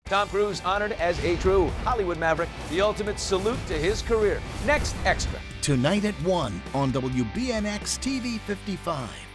Tom Cruise honored as a true Hollywood maverick. The ultimate salute to his career. Next Extra. Tonight at 1 on WBNX-TV 55.